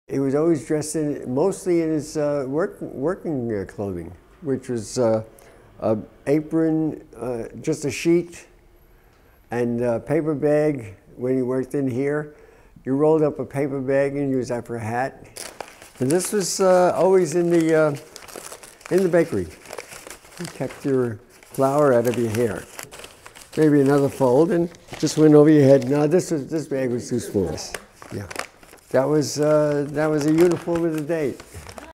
He was always dressed mostly in his working clothing, which was a apron, just a sheet, and a paper bag. When he worked in here, you rolled up a paper bag and used that for a hat. And this was always in the bakery. You kept your flour out of your hair. Maybe another fold, and just went over your head. No, this bag was too small. Yeah, that was a uniform of the day.